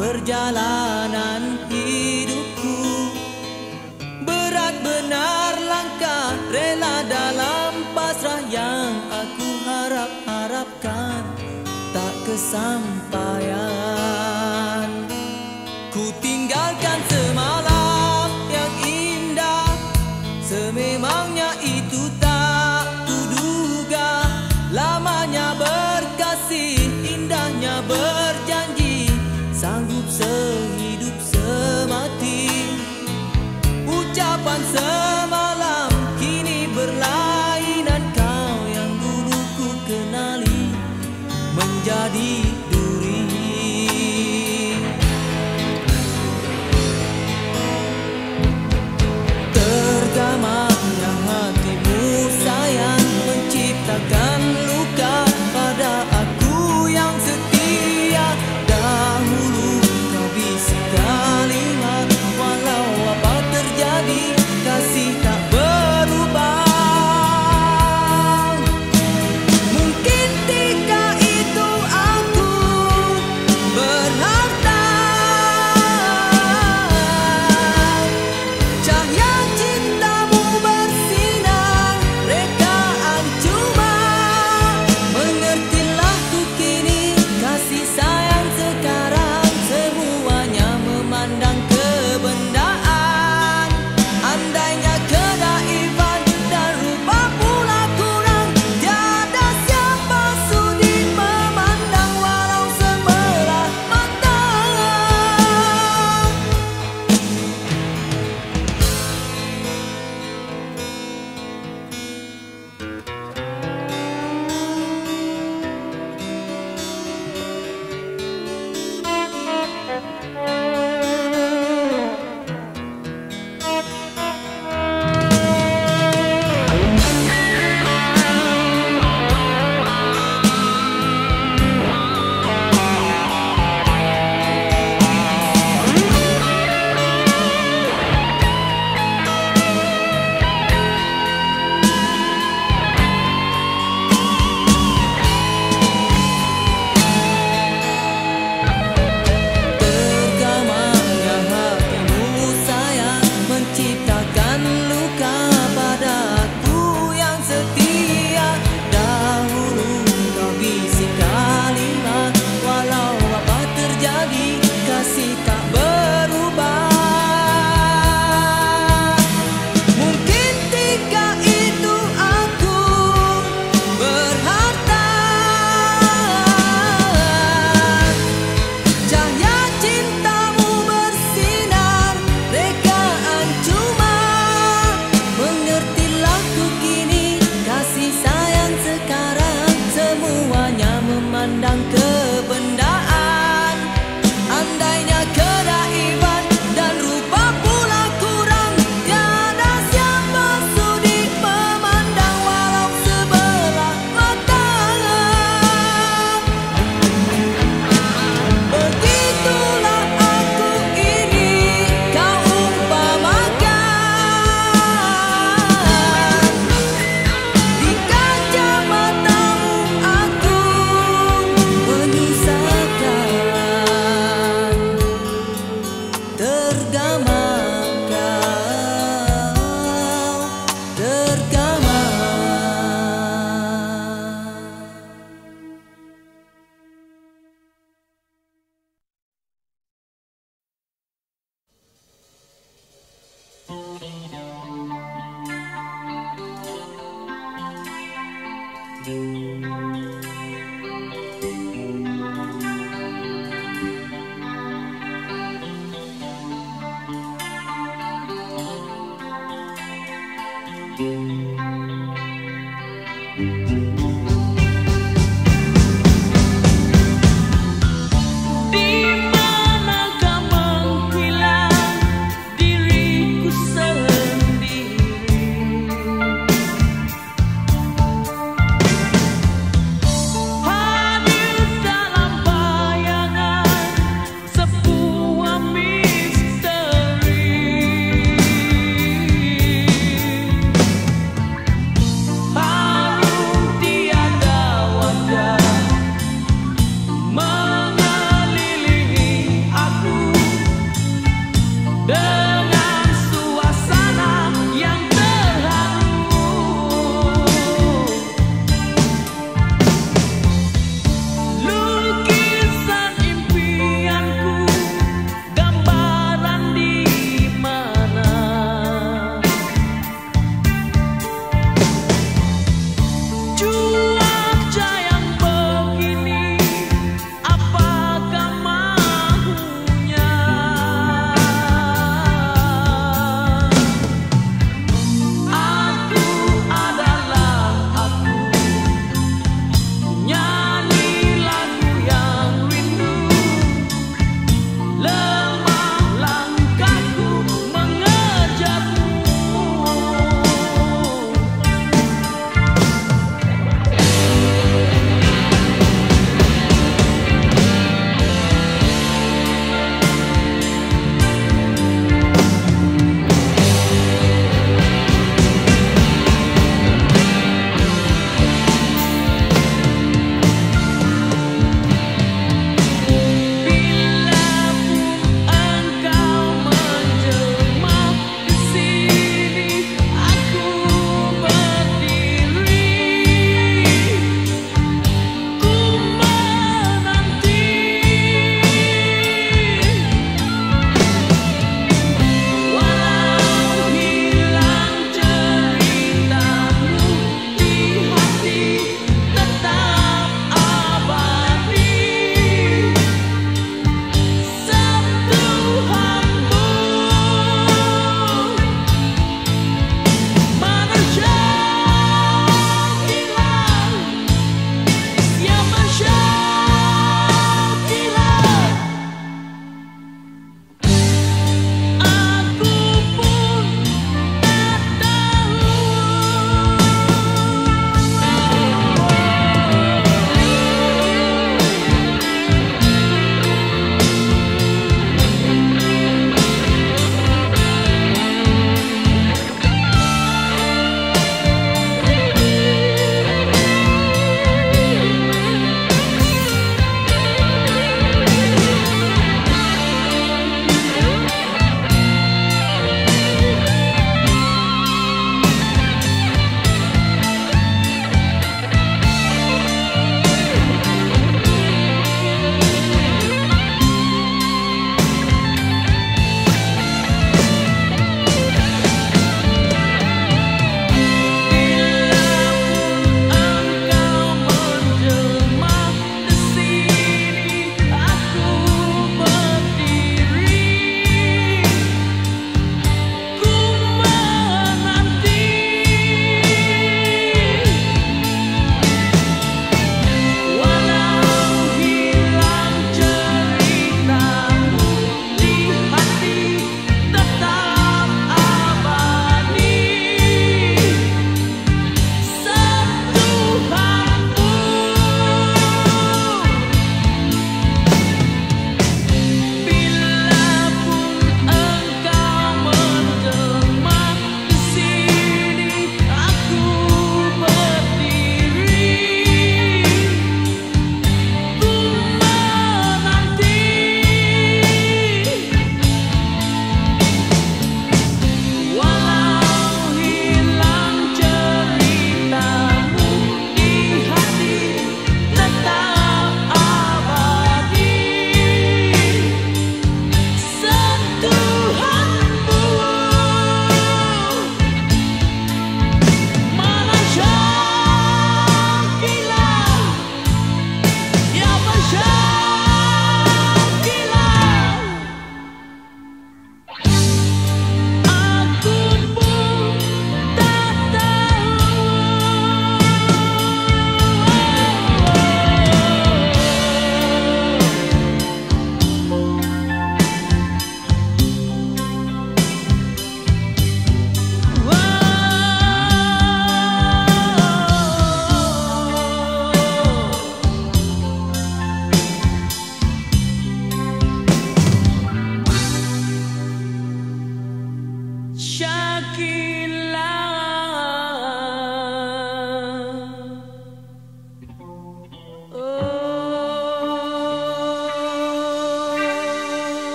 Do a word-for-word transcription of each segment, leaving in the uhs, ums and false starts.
perjalanan hidupku. Berat benar langkah rela dalam pasrah yang aku harap-harapkan tak kesampaian. Ku tinggalkan semalam yang indah, sememangnya itu tak kuduga. Lamanya berkasih, indahnya berjanji, sanggup sehidup semati. Ucapan semalam kini berlainan, kau yang dulu ku kenali menjadi duri. Tergamanya hatimu sayang, menciptakan luka pada aku yang setia. Dahulu kau bisik kalimat, walau apa terjadi kasih tak berubah. Mungkin ketika itu aku berharta, cahaya cintamu bersinar rekaan cuma. Mengertilah ku kini kasih sayang sekarang, semuanya memandang kebendaan. Andainya kenaifan dan rupa pula kurang, tiada siapa sudi memandang walau sebelah mata. Tergamanya hatimu sayang, menciptakan luka pada aku yang setia. Dahulu kau bisik kalimat, walau apa terjadi kasih tak berubah. Mungkin ketika itu aku berharta, cahaya cintamu bersinar rekaan cuma. Mengertilah ku kini kasih sayang sekarang, semuanya memandang kebendaan. Andainya kenaifan dan rupa pula kurang, tiada siapa sudi memandang walau sebelah mata. Begitulah aku ini kau umpamakan, di kaca matamu aku menyisakan. Tergama kau, tergama. Di manakah menghilang diriku sendiri, hadir dalam bayangan sebuah misteri.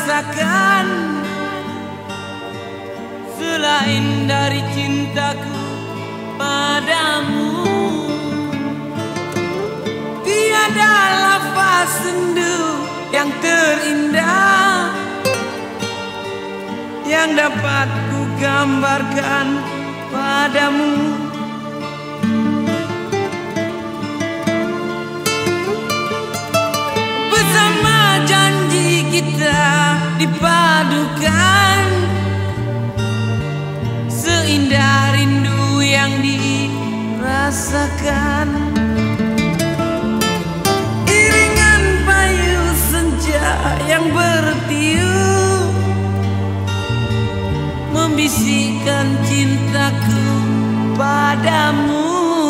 rasakan selain dari cintaku padamu. Tiada lafaz sendu yang terindah yang dapat ku gambarkan padamu. Bersama janji kita dipadukan, seindah rindu yang dirasakan. Iringan payu senja yang bertiup membisikkan cintaku padamu.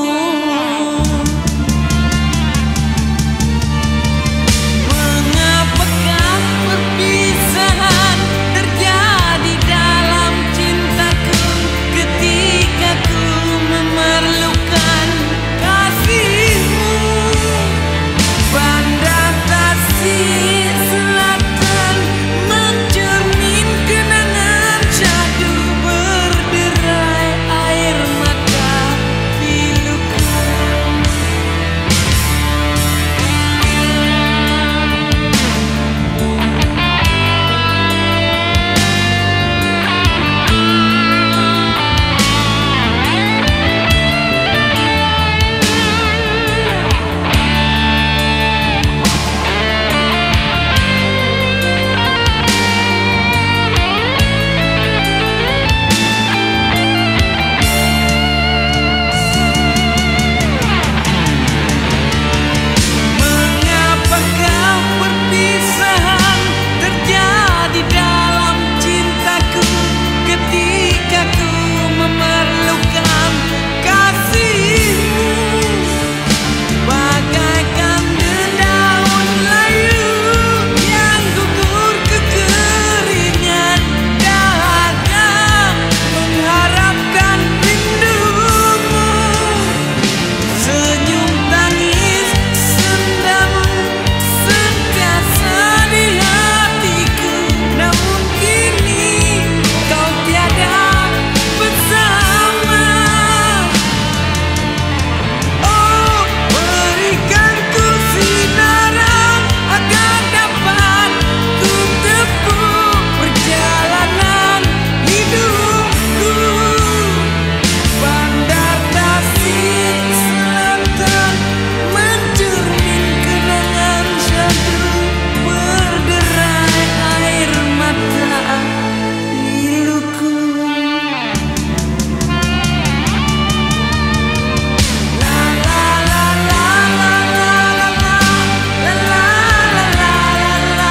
Mengapakah perpisahan terjadi dalam cintaku ketika ku memerlukan kasihmu? Bandar Tasik Selatan mencermin kenangan syahdu, berderai air mata piluku. Mengapakah perpisahan terjadi dalam cintaku ketika ku memerlukan kasihmu? Bagaikan dedaun layu yang gugur kekeringan dahaga, mengharapkan rindumu. Senyum tangis sendamu sentiasa di hatiku, namun kini kau tiada bersama. Oh, berikan ku sinaran agar dapat ku tempuh perjalanan hidupku. Bandar Tasik Selatan mencermin kenangan syahdu, berderai air mata piluku. La la la la la la la la la la la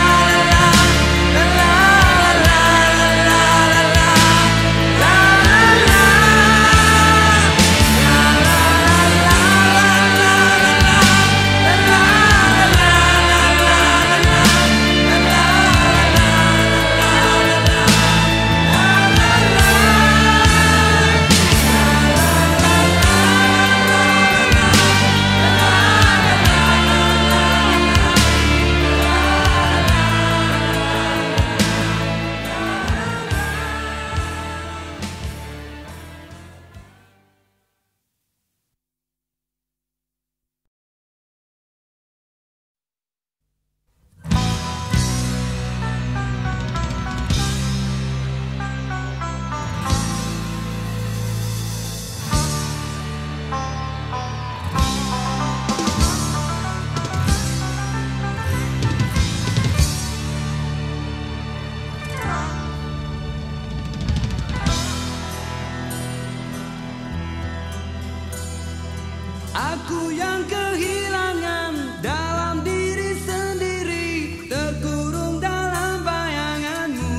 Aku yang kehilangan dalam diri sendiri, terkurung dalam bayanganmu.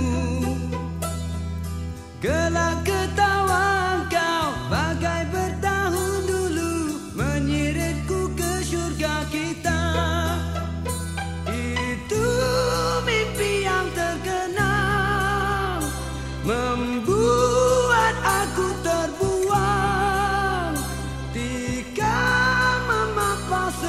Gelak ketawa engkau bagai bertahun dulu, menyiritku ke surga kita. Itu mimpi yang terkenal, membuat aku terbuang. Tika mama pas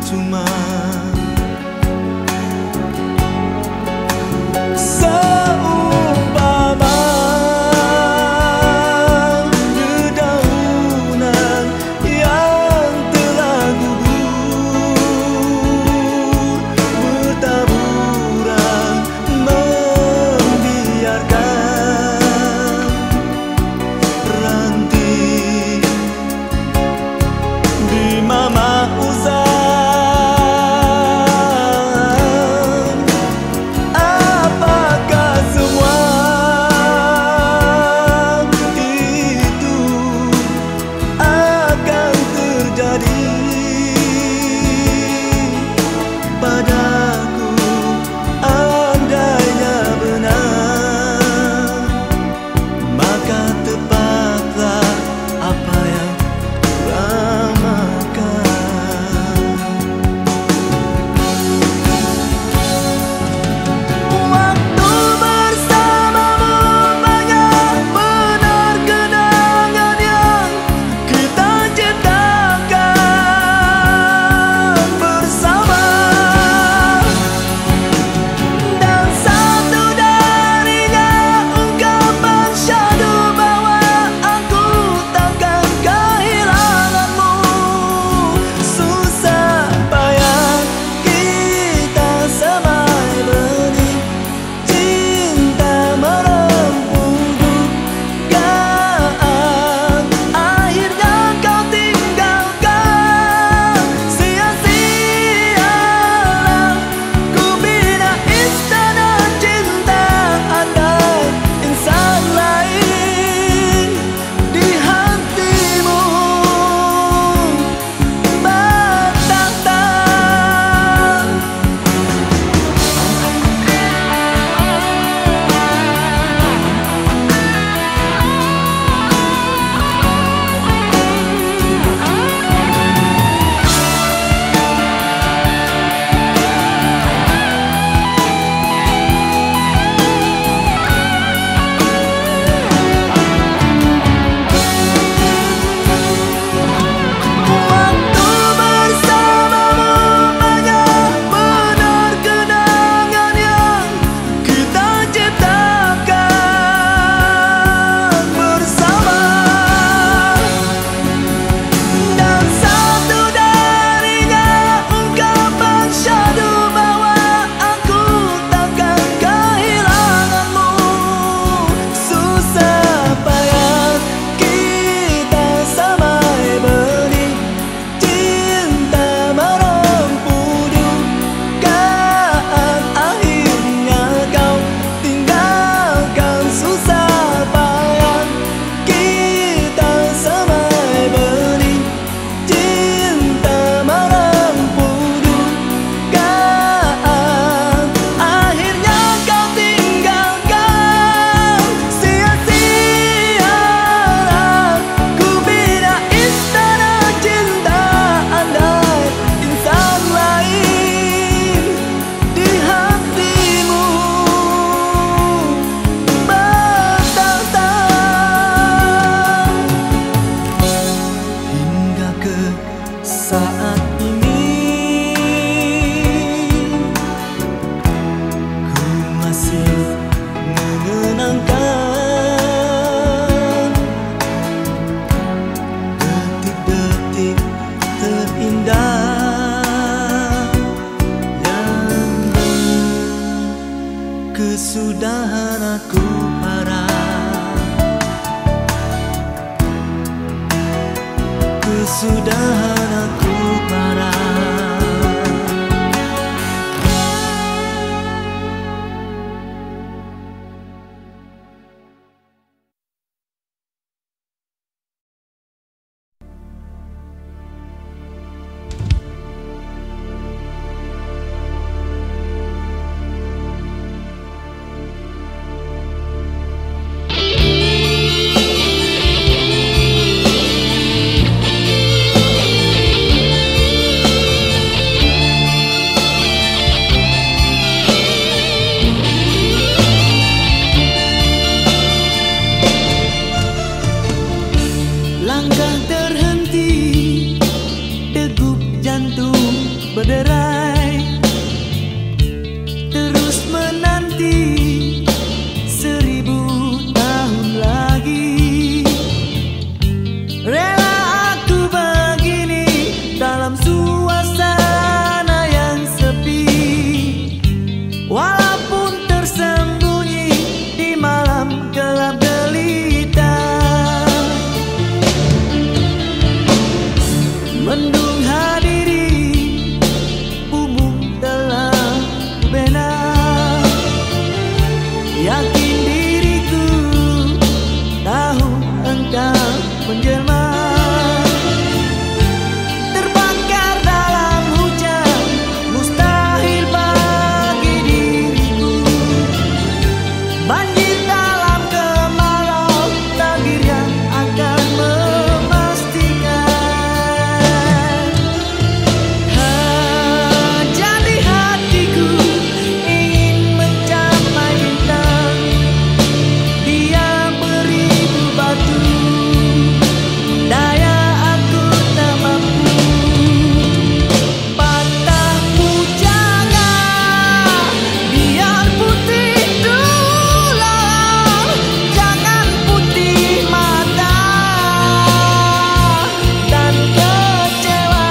percuma. Seumpama dedaunan yang telah gugur, bertaburan membiarkan ranting di mama usang. Apakah semua itu akan terjadi padaku? Andainya benar, maka tepatlah apa yang kuramakan. Waktu bersamamu banyak benar kenangan yang kita ciptakan bersama, dan satu darinya ungkapan syahdu bahwa aku takkan kehilanganmu. Susah payah kita semai benih cinta merempuh dugaan, akhirnya kau tinggalkan. Sia-sialah ku bina istana cinta, andai insan lain di hatimu bertahta. Waktu bersamamu banyak benar kenangan yang kita ciptakan bersama, dan satu darinya ungkapan syahdu bahwa aku takkan kehilanganmu. Susah payah kita samai benih cinta merempuh dugaan, akhirnya kau tinggalkan. Susah payah kita samai benih cinta merempuh dugaan, akhirnya kau tinggalkan. Sia-sialah ku bina istana cinta, andai insan lain di hatimu bertahta. Hingga ke saat ini ku masih mengenangkan detik-detik terindah yang berkesudahan aku harap, kesudahan aku harap. Thank Mendung hadiri bumbu dalam benak, yakin diriku tahu engkau menjelma. Terbakar dalam hujan, mustahil bagi diriku. Banjir dalam kemarau, takdir yang akan memastikan. Ha, jadi hatiku ingin mencapai bintang, dia beribu batu, daya aku tak mampu. Patah pujangga, biar putih tulang, jangan putih mata dan kecewa.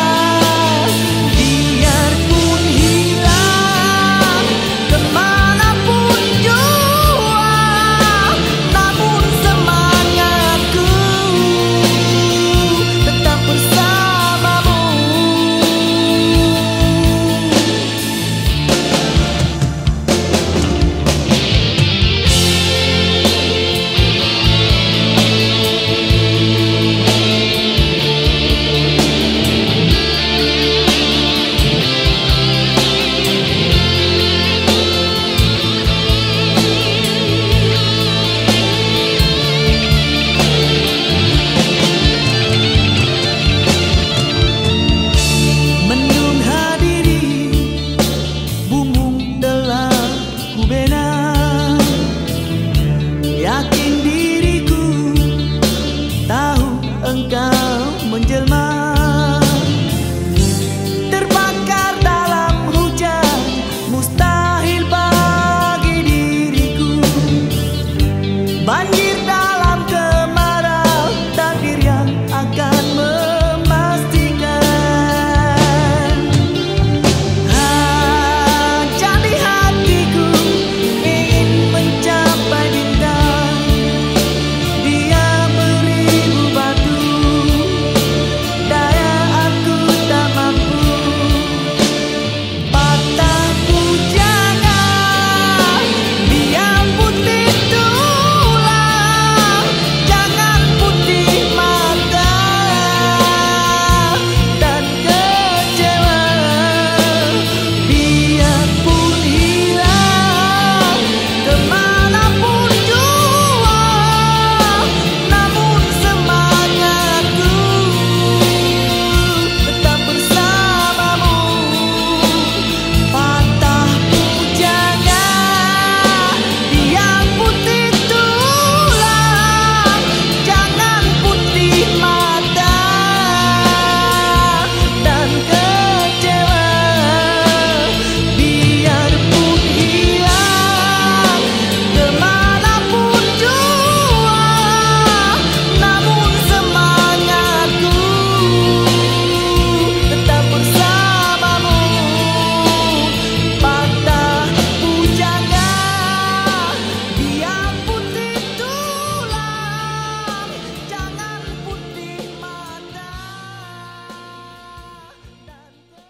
Biarpun hilang kemanapun jua, namun semangatku tetap bersamamu. Mendung hadiri bumbu dalam benak, yakin diriku tahu engkau menjelma. Terbakar dalam hujan, mustahil bagi diriku. Banjir dalam kemarau, takdir yang akan memastikan. Ah, jadi hatiku ingin mencapai bintang, dia beribu batu, daya aku tak mampu. Patah pujangga, biar putih tulang, jangan putih mata dan kecewa. Biarpun hilang kemanapun jua, namun semangatku tetap bersamamu. Patah pujangga, biar putih tulang, jangan putih mata dan kecewa. Biarpun hilang kemanapun jua, namun semangatku tetap bersamamu. Patah pujangga, biar putih tulang, jangan putih mata dan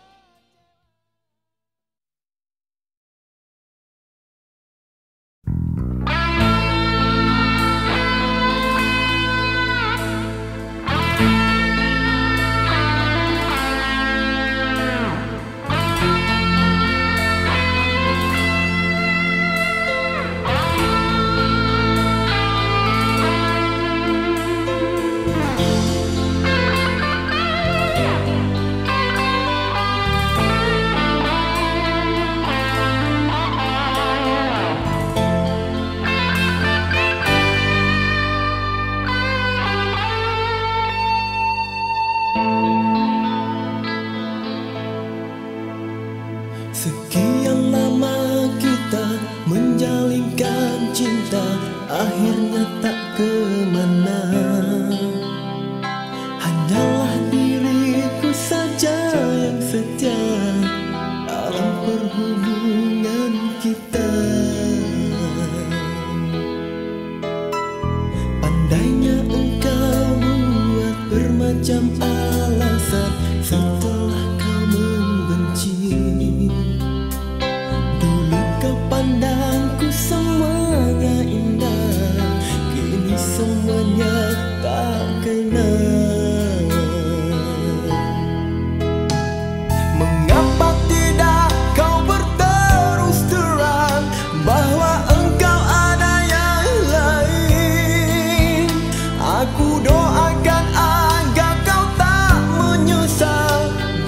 Sekian lama kita menjalinkan cinta, akhirnya tak kemana. Hanyalah diriku saja yang setia dalam perhubungan kita. Pandainya engkau buat bermacam alasan sesat setelah kau membenci. Dulu kau pandangku semuanya indah, kini semuanya tak kena. Mengapa tidak kau berterus terang bahwa engkau ada yang lain? Aku doakan agar kau tak menyesal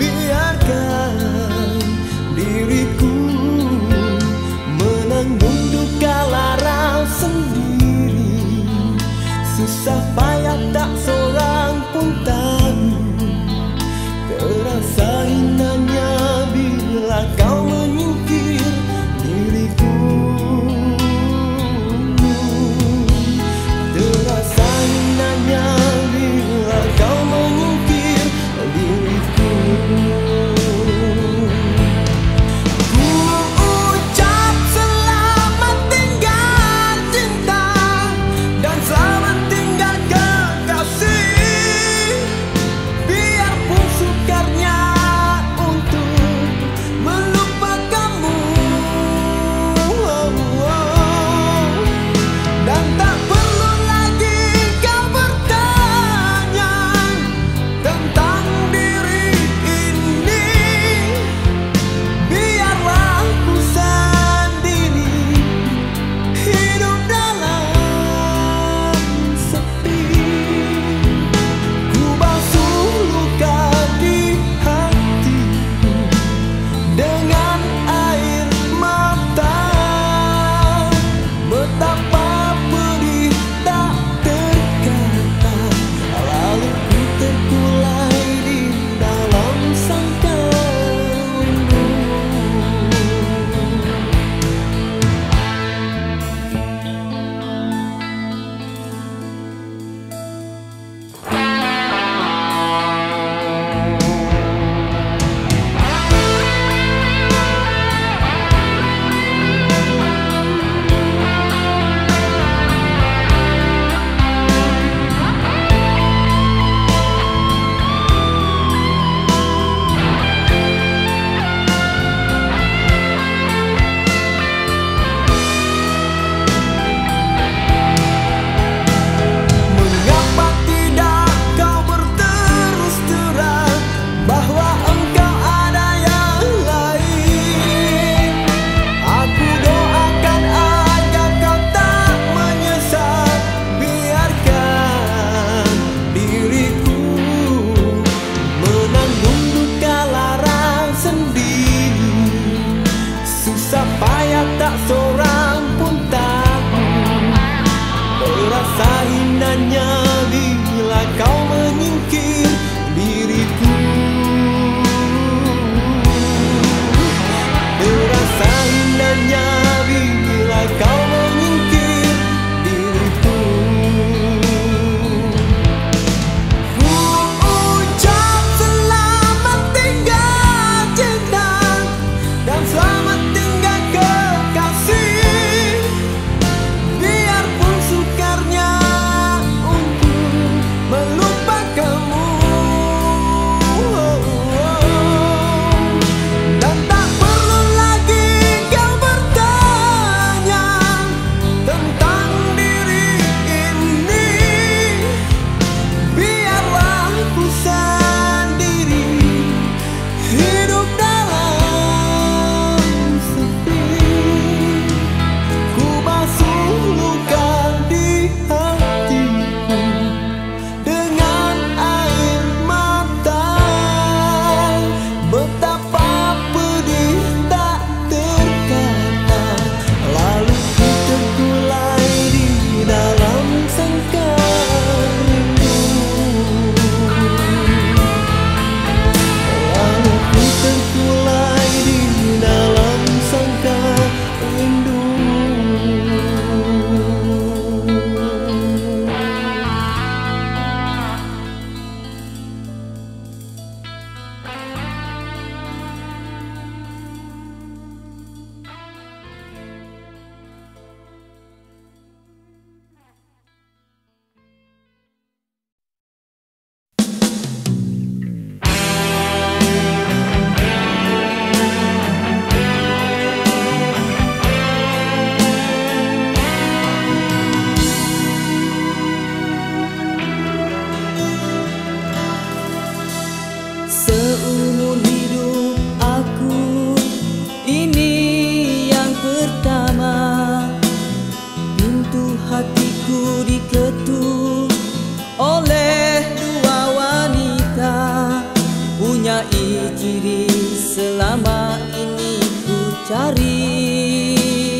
Jumpai ciri selama ini ku cari.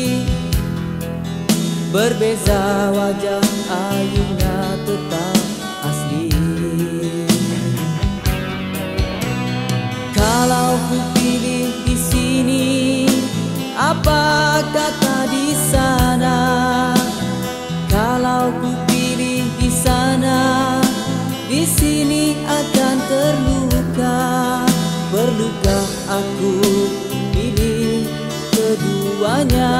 Berbeza wajah ayunya tetap asli. Kalau ku pilih di sini, apa kata di sana? Kalau ku pilih di sana, di sini akan terluka. Perlukah aku pilih keduanya?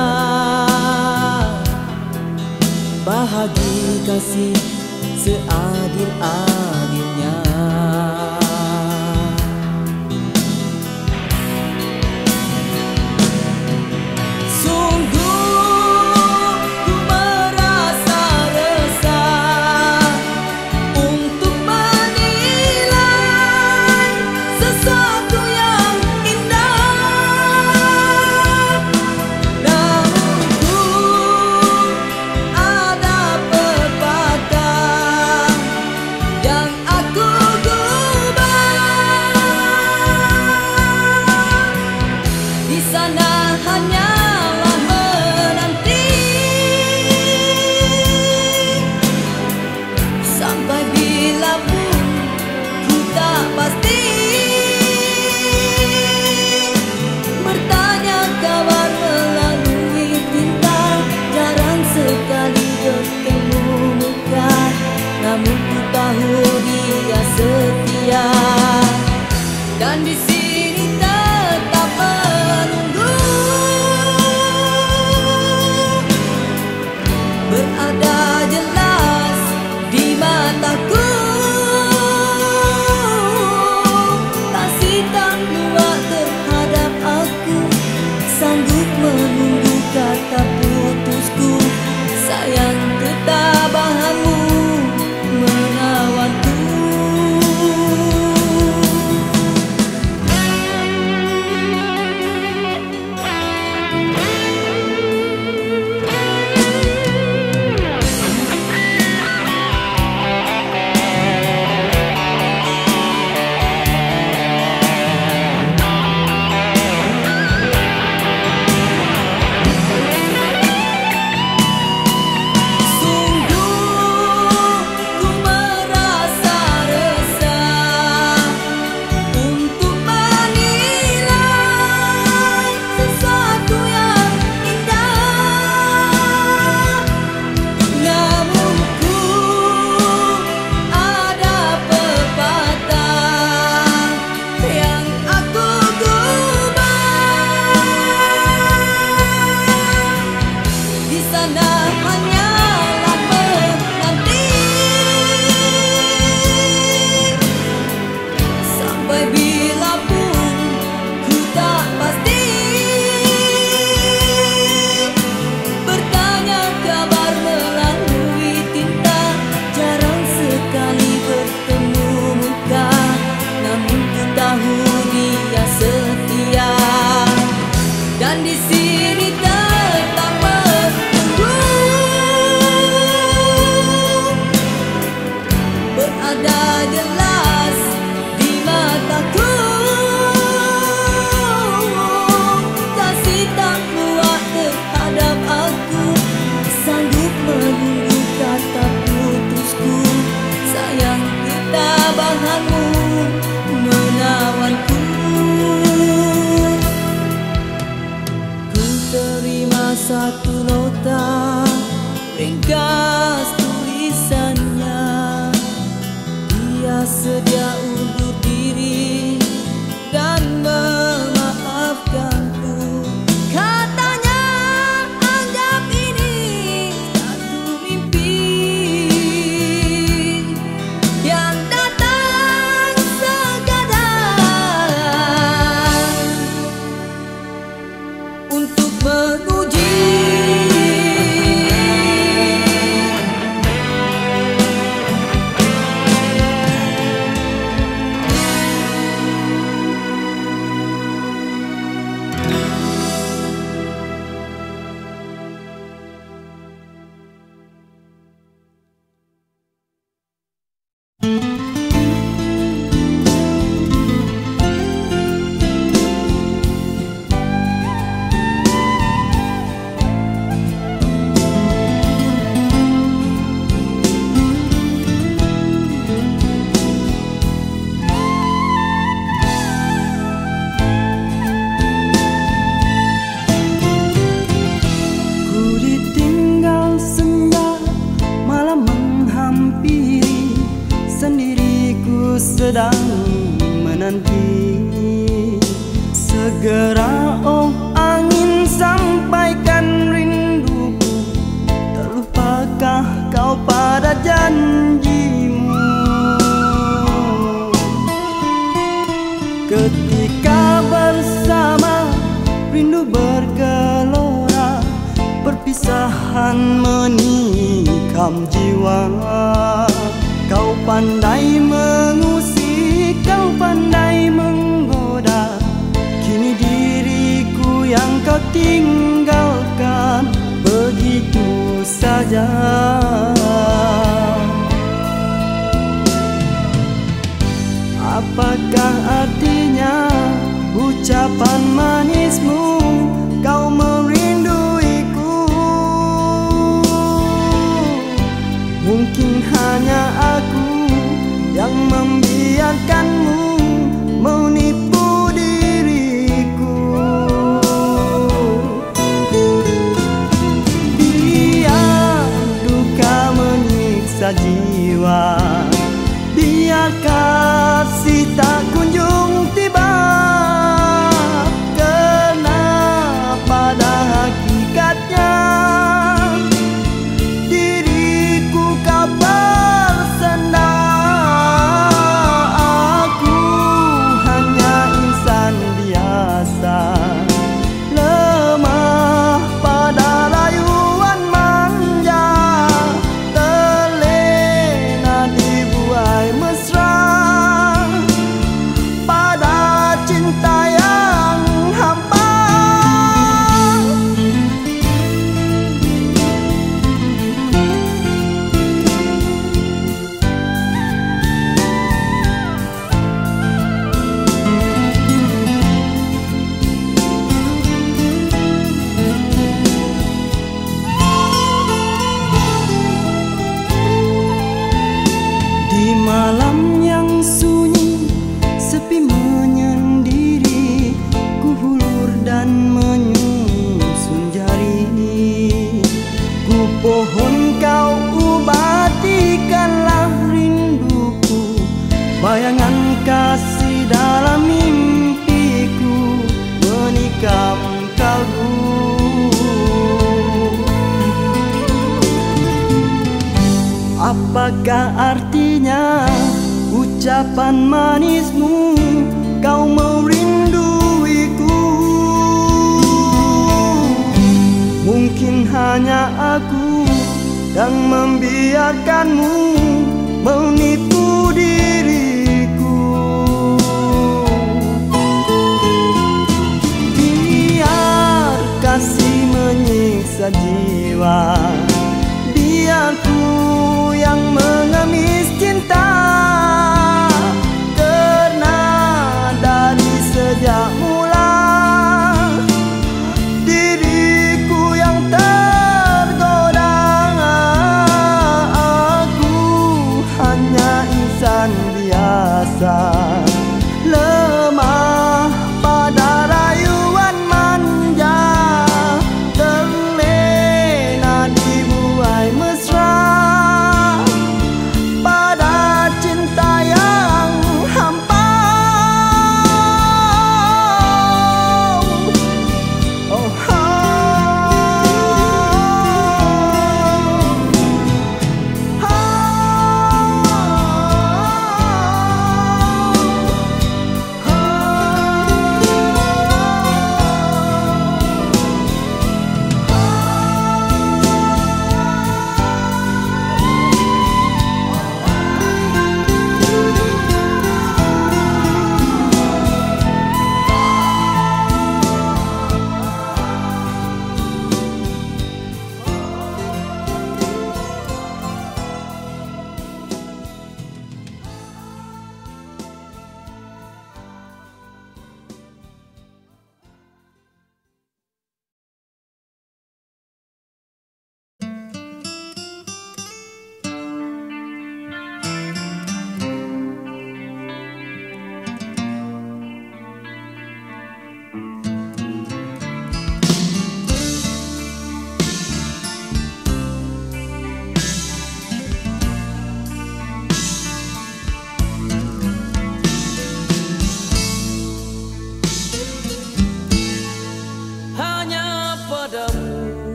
Bahagi kasih seadil-adilnya. Dan di sini tetap menunggu, berada jelas di mataku. Kasih tak luak terhadap aku, sanggup menunggu kata putusku. Sayang ketabahanmu menawanku. Dan di sini tetap menunggu, berada jelas di mataku. menanti. Segera oh angin sampaikan rinduku, tak lupakah kau pada janjimu. Ketika bersama rindu bergelora, perpisahan menikam jiwa. Kau pandai mengusik, kau pandai menggoda, kini diriku yang kau tinggalkan begitu saja. Apakah artinya ucapan manismu, kau merinduiku? Mungkin hanya aku yang membiarkanmu menipu diriku. Biar duka menyiksa jiwa, biar kasih tak kunjung tiba. Karena pada hakikatnya diriku kau bersenda. Aku hanya insan biasa, lemah pada rayuan manja, terlena dibuai mesra pada cinta yang hampa. Di malam yang sunyi, sepi menyendiri, ku hulur dan menyusun jari. Ku pohon kau ubatikanlah rinduku, bayangan kasih dalam mimpiku menikam kalbu. Apakah artinya ucapan manismu, kau merinduiku? Mungkin hanya aku yang membiarkanmu menipu diriku. Biar kasih menyiksa jiwa, biar ku yang mengemis cinta. Karena dari sejak mula diriku yang tergoda. Aku hanya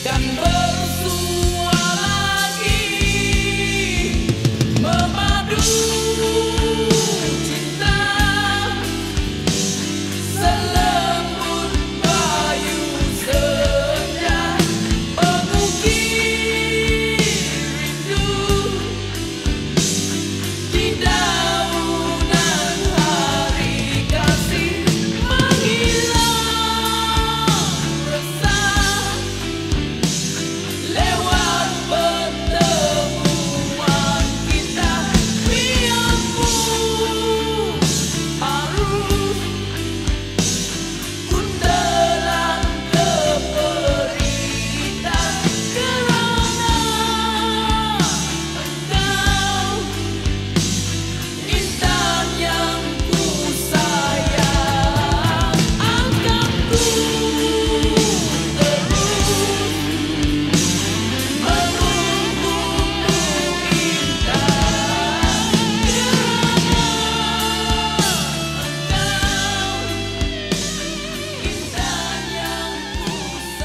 dan bersua lagi memadu cinta selembut bayu senja mengukir rindu di daunan hari kasih menghilang resah lewat pertemuan kita biarpun harus kuntelan keperitan kerana engkau insan yang ku sayang akan ku terus menunggumu indah kerana engkau insan yang ku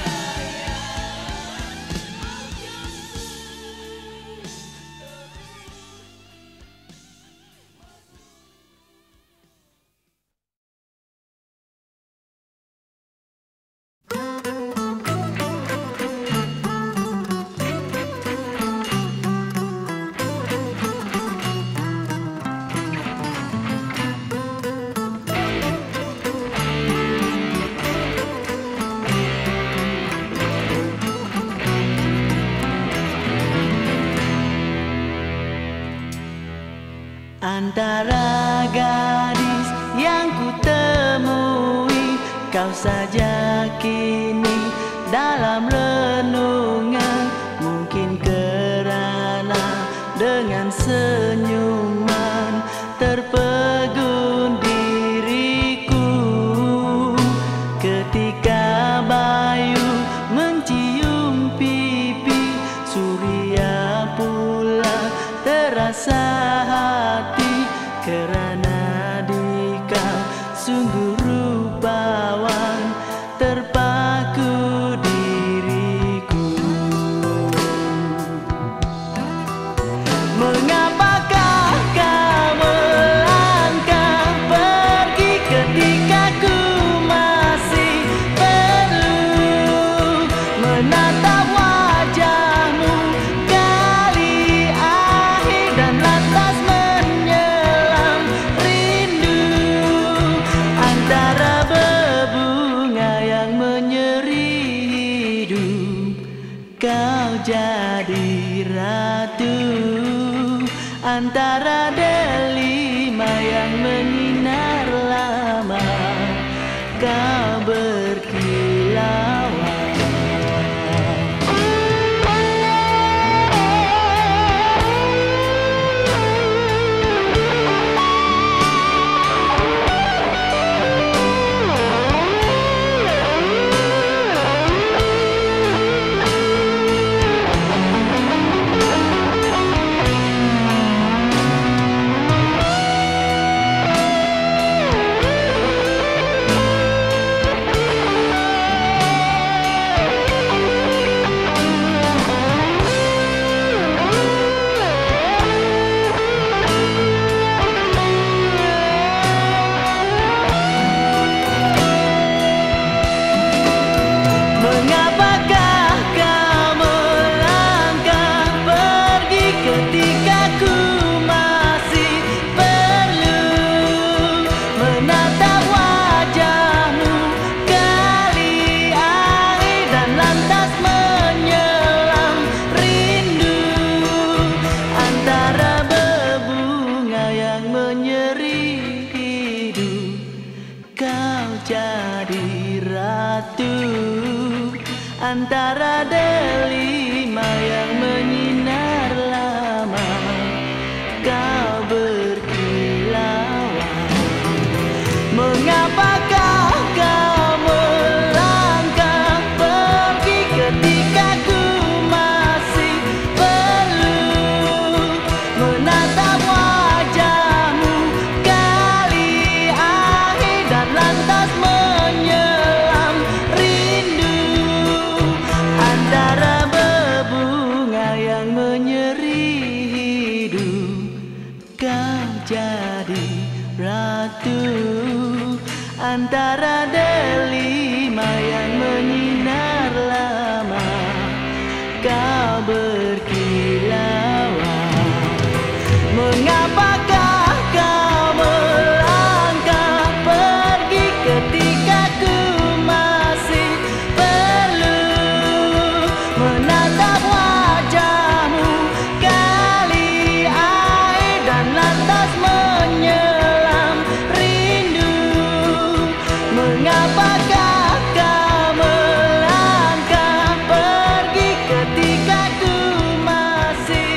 Antara gadis yang ku temui, kau saja kini dalam renungan. Mungkin kerana dengan senyuman terpegun diriku, ketika bayu mencium pipi Surya pula terasa hati, kerana dikau sungguh rupawan terpaku diriku. Mengapakah kau melangkah pergi ketika ku masih perlu menatap wajahmu kali akhir dan lantas menyelam rindu antara berbunga yang menyeri hidup. Kau jadi ratu antara delima yang menyinar lama. Kau berkilauan. Mengapakah kau melangkah pergi ketika ku masih perlu menatap wajahmu kali akhir dan lantas menyelam rindu antara berbunga yang menyeri hidup. Kau jadi ratu antara delima yang menyinar lama. Kau berkilauan. Mengapakah kau melangkah pergi ketika ku masih perlu menatap wajahmu kali akhir dan lantas menyelam rindu antara kau berkilauan. Mengapakah kau melangkah pergi ketika ku masih perlu menatap wajahmu kali air dan lantas menyelam rindu. Mengapakah kau melangkah pergi ketika ku masih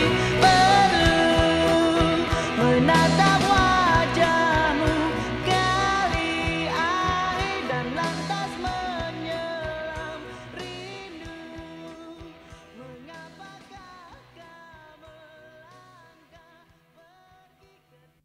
perlu menatap wajahmu kali air dan lantas menyelam rindu. Mengapakah kau melangkah pergi ketika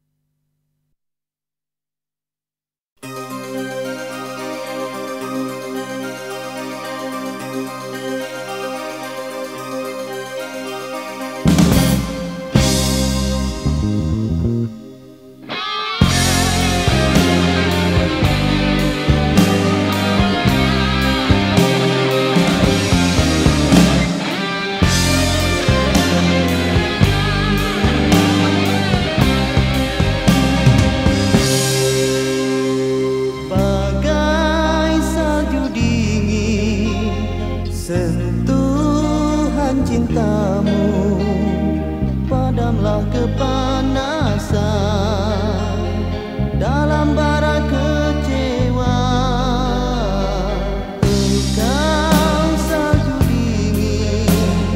Bagai salju dingin sentuhan cintamu, padamlah kepanasan dalam bara kecewa. Engkau salju dingin,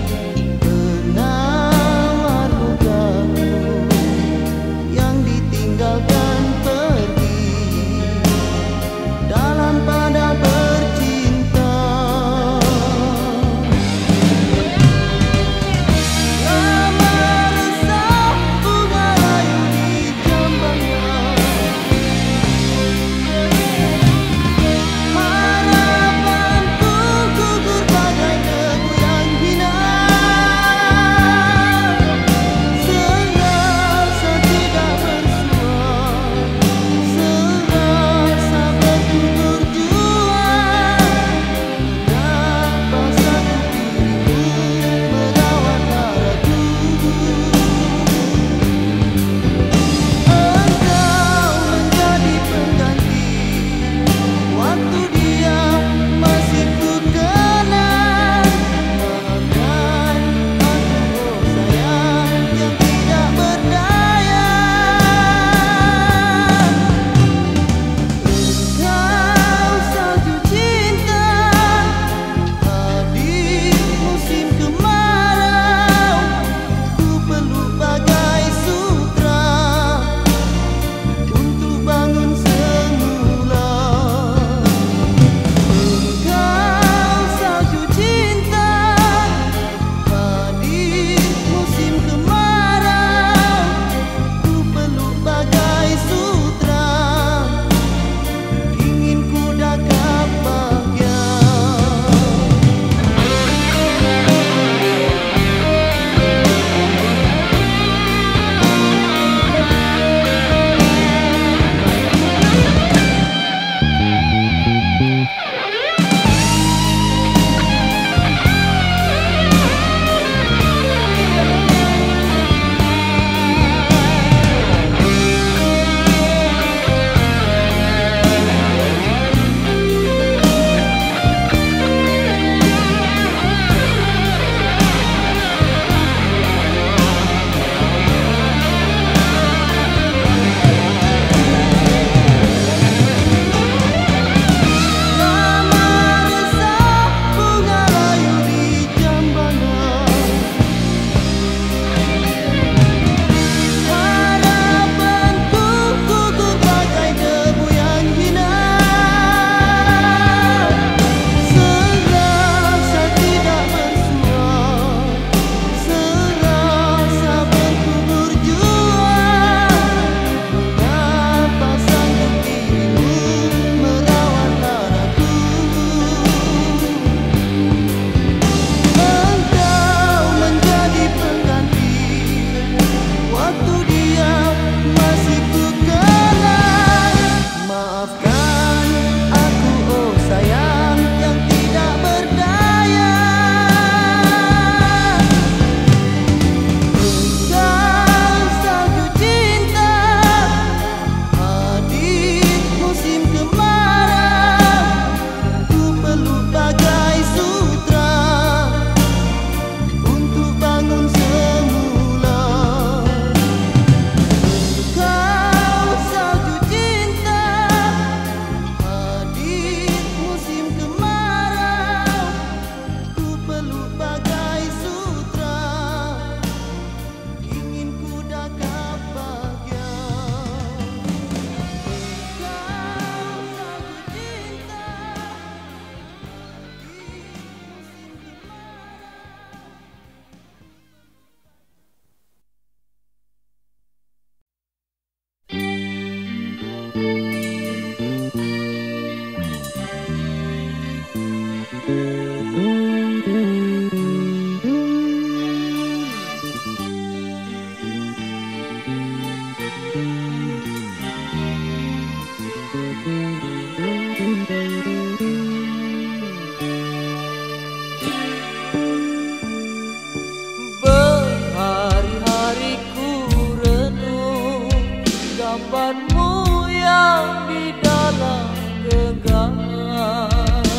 penawar lukaku yang ditinggalkan pergi dalam pada bercinta. Lama resah bunga layu hijau lalu bagai sutra, ingin ku dapat bahagia. Kau lagu cinta di musim kemarau. Berhari-hari ku renung gambarmu yang di dalam genggaman,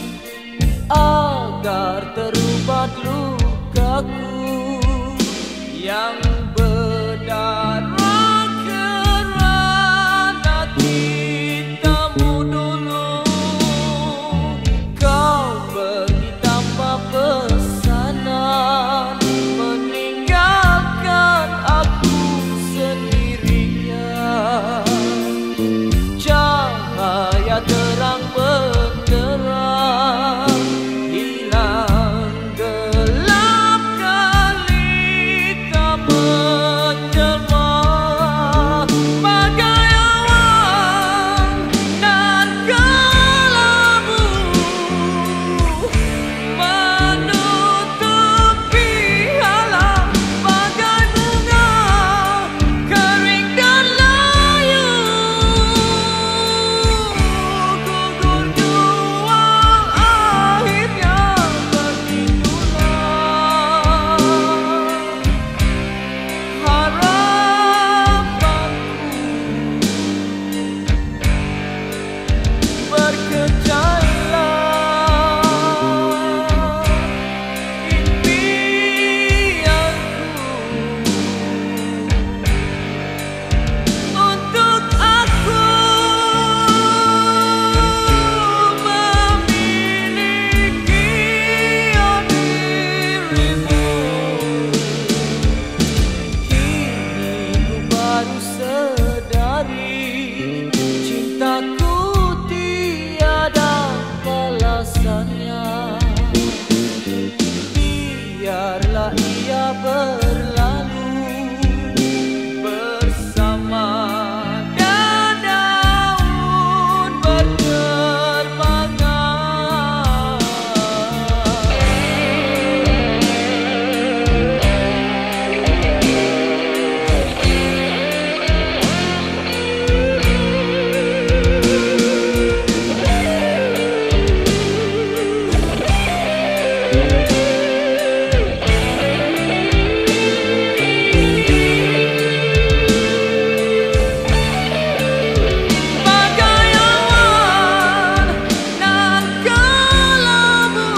agar terubat lukaku yang berdarah kerana cintamu dulu. Kau pergi tanpa pesanan, meninggalkan aku sendirian. Cahaya terang benderang hilang gelap gelita menjelma bagai awan dan kelabu menutupi alam bagai bunga kering dan layu. Gugur juang akhirnya begitulah harapanku. Berkecailah impianku untuk aku memiliki dirimu. Kini ku baru sadari cintaku tiada balasannya. Biarlah ia berlalu bersama daun berterbangan. Bagai awan dan kelabu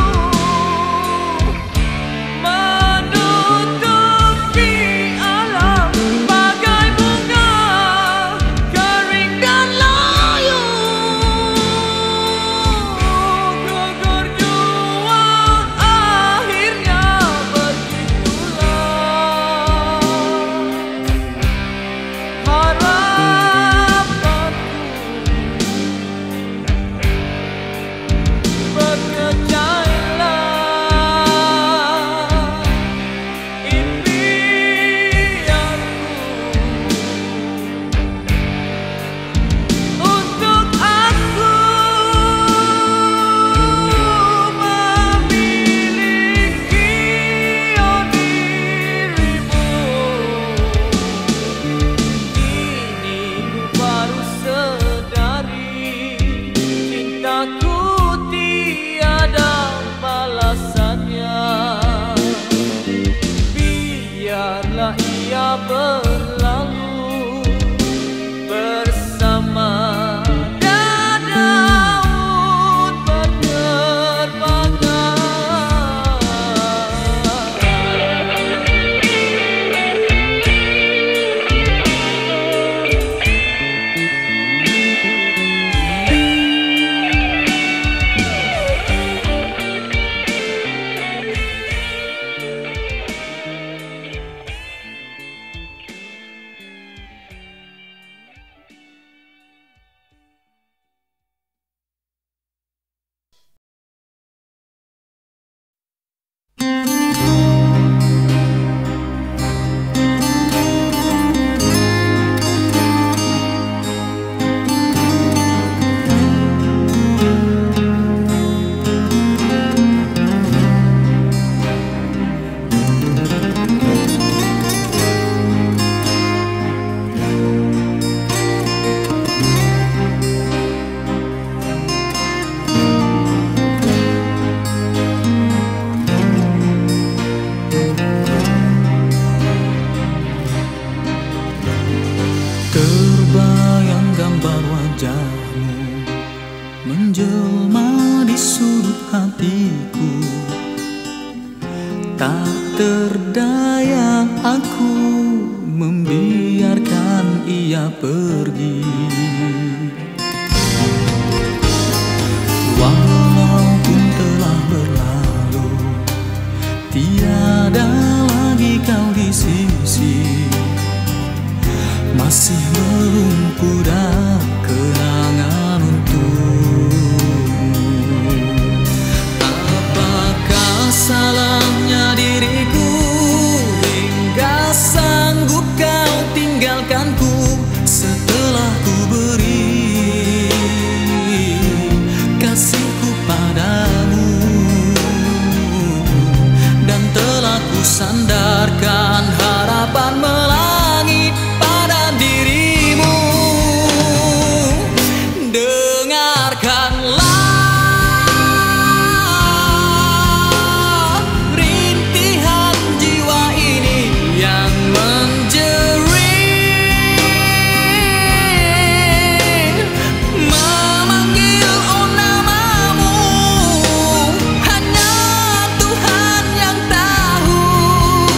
menutupi alam bagai bunga kering dan layu. Gugur juang akhirnya begitulah harapanku. Berkecailah impianku untuk aku memiliki dirimu. Kini ku baru sadari cintaku tiada balasannya. Biarlah ia berlalu bersama daun berterbangan. Tak terdaya aku membiarkan ia pergi. Walaupun telah berlalu, tiada lagi kau di sisi, masih melumpuh kenangan untukmu. Apakah salahnya diriku hingga sanggup kau tinggalkanku setelah ku beri kasihku padamu, dan telah ku sandarkan harapan melangit pada dirimu. Dengarkanlah rintihan jiwa ini yang menjerit, memanggil oh namamu. Hanya Tuhan yang tahu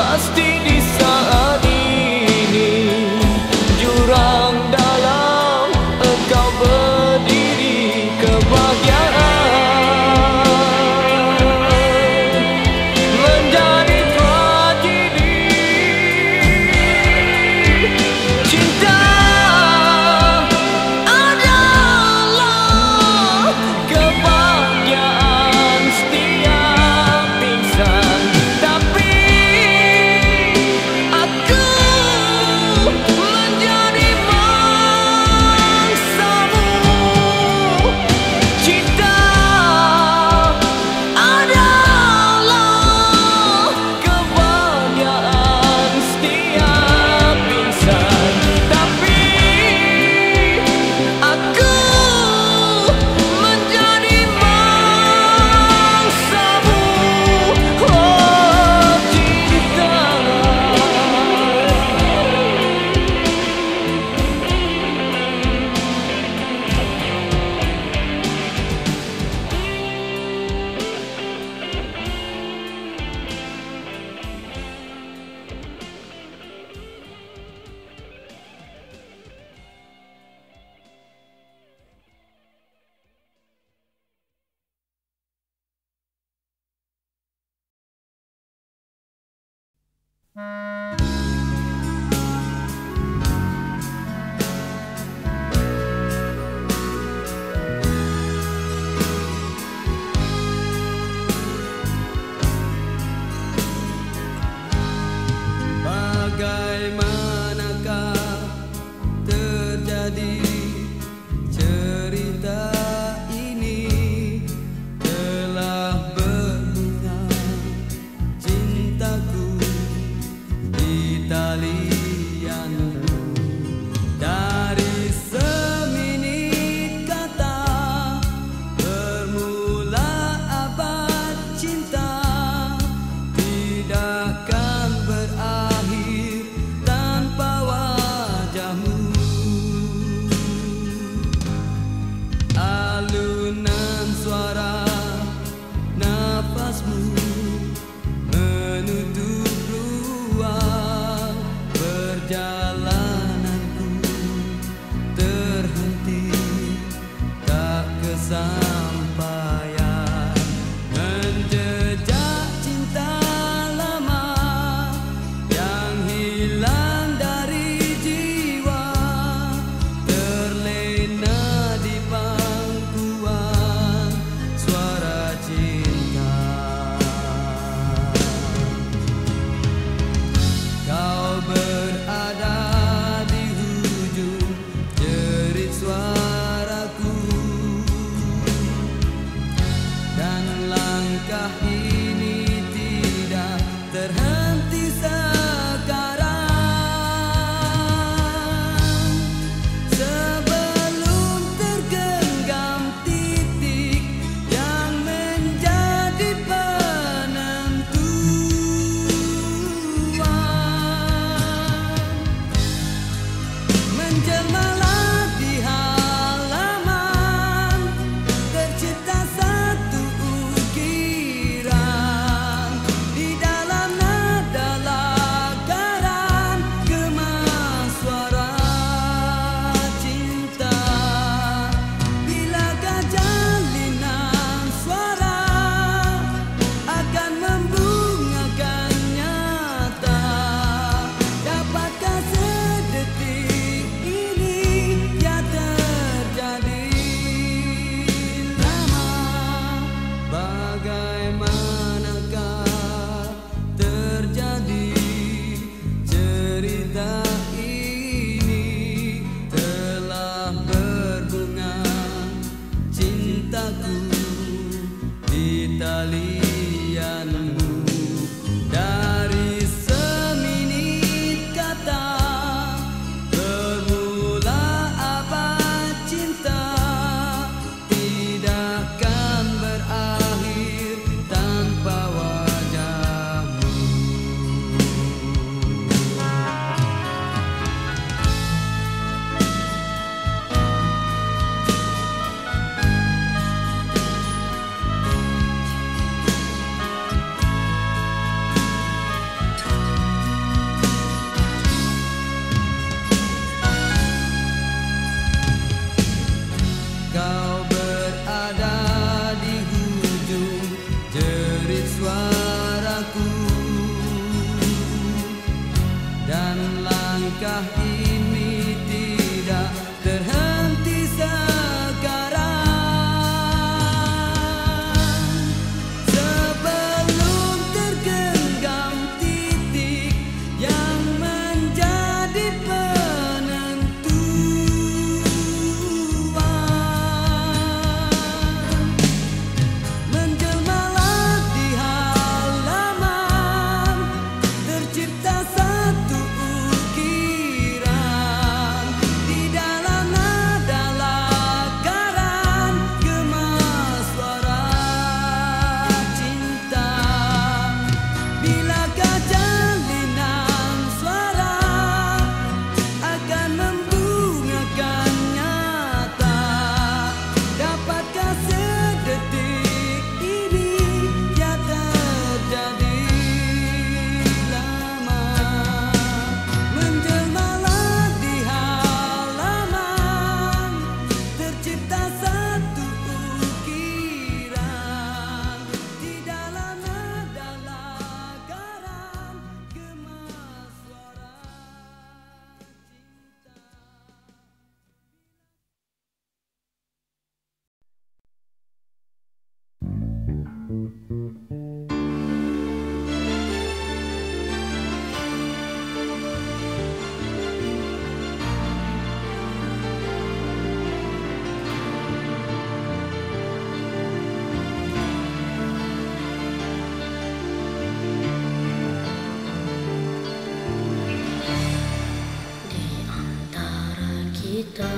Pasti di saat ini jurang dalam engkau berdiri kebahagiaan menjadi tragedi. Cinta adalah kebahagiaan setiap insan, tapi aku menjadi mangsamu. Cinta adalah kebahagiaan setiap insan, tapi aku menjadi mangsamu. Oh cinta. Bagaimanakah terjadi cerita ini? Telah berbunga cintaku di talianmu. Dari seminit kata bermula abad cinta, tidakkan berakhir langkah ini tidak terhenti sekarang. Sebelum tergenggam titik yang menjadi penentuan, menjelmalah di halaman, tercipta satu ukiran di dalam nada lakaran gemas suara cinta. Bilakah jalinan suara akan membungakan nyata? Dapatkah sedetik ini ya terjadi lama? Menjelmalah di halaman, tercipta satu ukiran di dalam nada lakaran gemas suara cinta. Di antara kita,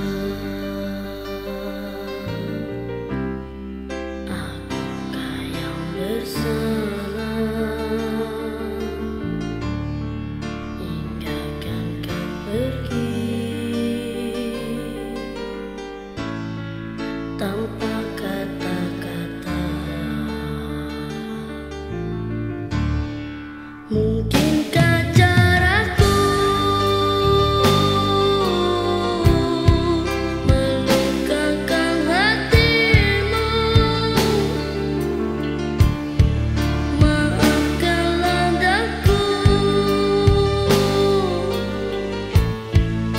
apakah yang bersalah? Hinggakan kau pergi tanpa kata-kata. Mungkinkah caraku melukakan hatimu? Maafkanlah daku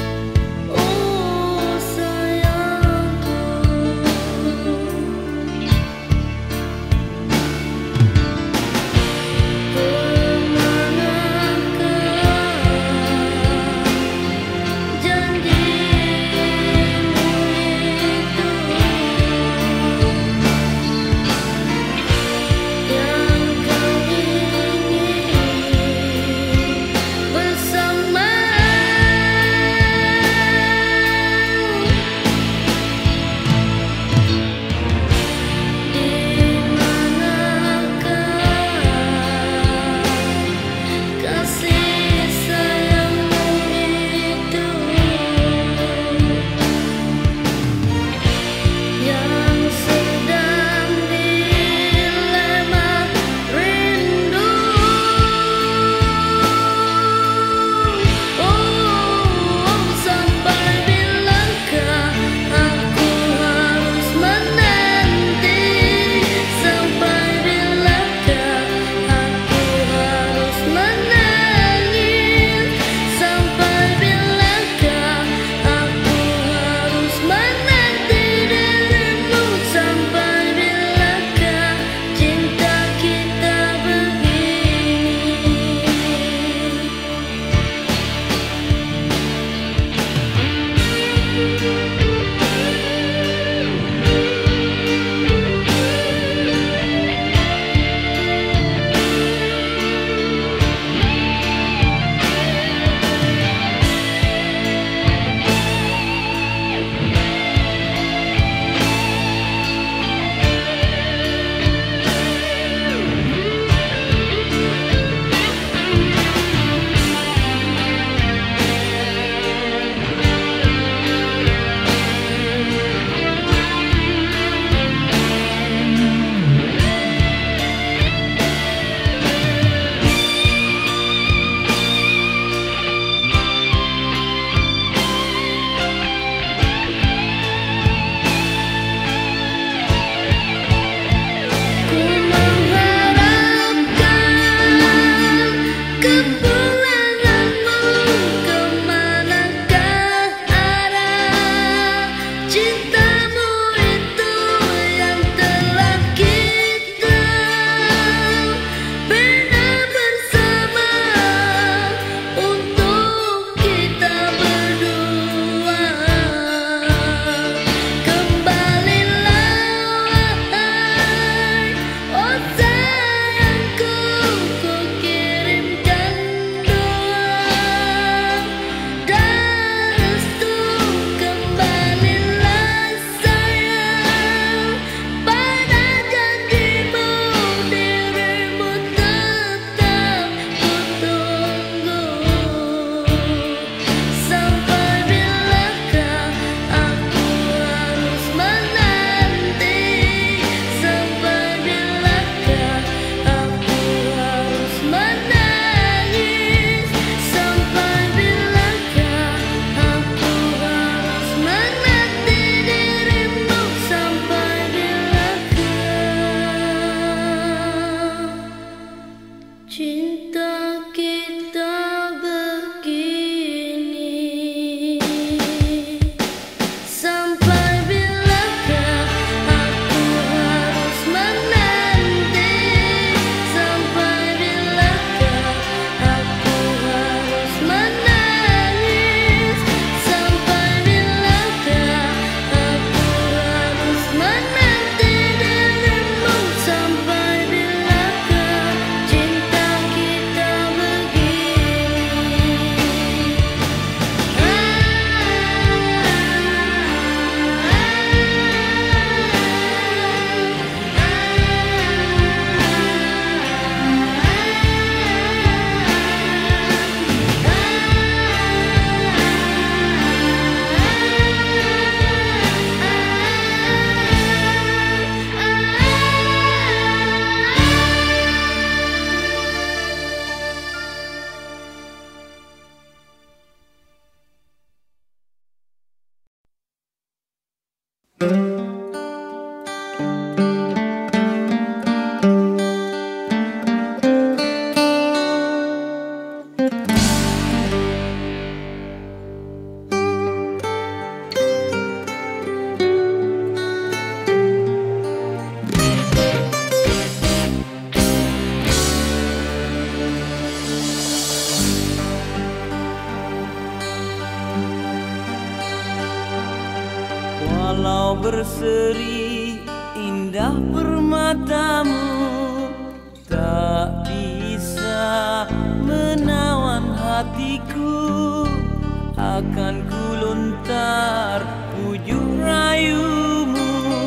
Walau berseri indah permatamu, tak bisa menawan hatiku. Akan ku lontar pujuk rayumu,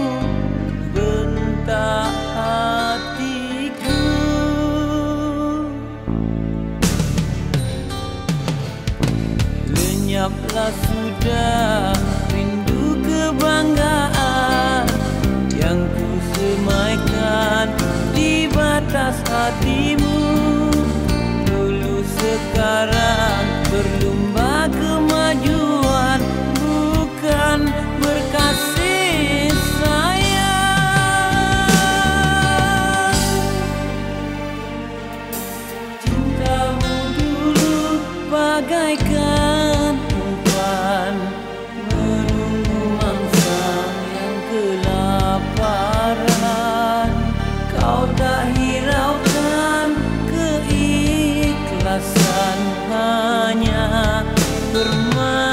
bentak hatiku. Lenyaplah sudah rindu kebanggaan yang ku semaikan di batas hatimu. Dulu sekarang berlumba kemajuan, bukan berkasih sayang. Cintamu dulu bagaikan umpan menunggu mangsa yang kelaparan. Kau tak hiraukan keikhlasan, hanya bermain.